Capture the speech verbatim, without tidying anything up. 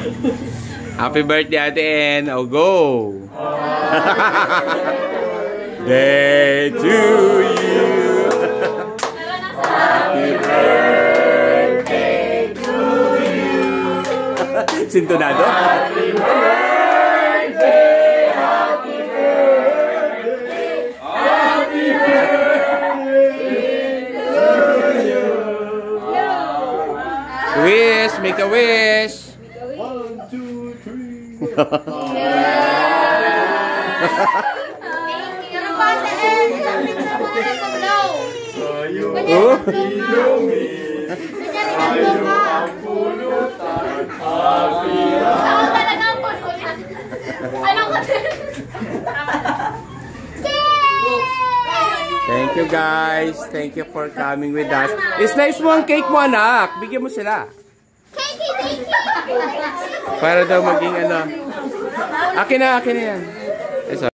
Happy birthday, Ate En. Oh, go! Day to you. Happy birthday to you. Sintonado? Happy birthday, happy birthday, happy birthday to you. Wish, make a wish. One, two, three. Thank you guys. Thank you for coming with us. Slice mo ang cake mo, anak. Bigyan mo sila. Para daw maging ano. Akin na, akin na yan.